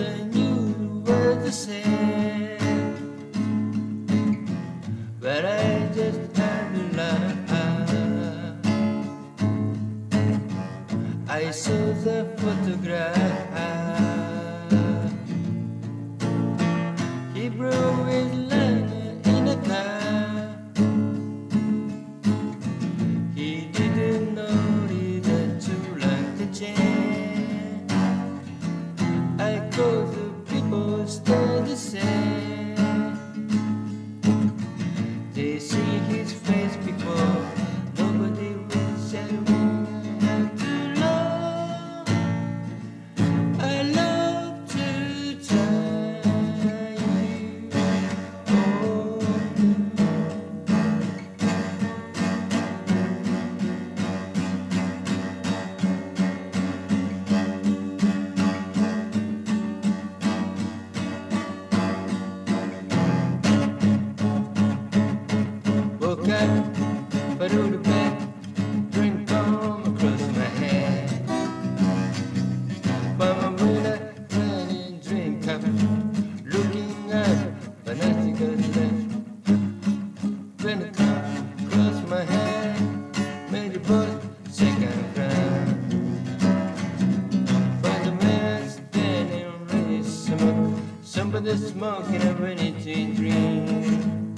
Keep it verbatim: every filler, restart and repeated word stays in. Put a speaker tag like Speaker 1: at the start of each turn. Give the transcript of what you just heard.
Speaker 1: I knew what to say, but I just had to lie. I saw the photograph. He broke his line in a car. He didn't notice that too long to change. I called the people still the same. They see his face before. Nobody will say when too long. I love to try you. Oh. Woke up, but all the bed, drink come across my head. But my winner running drink cup, looking up, but nothing got left. When it come across my head, made the boy second round. Find the man standing ready to smoke, somebody smoking a ready to drink.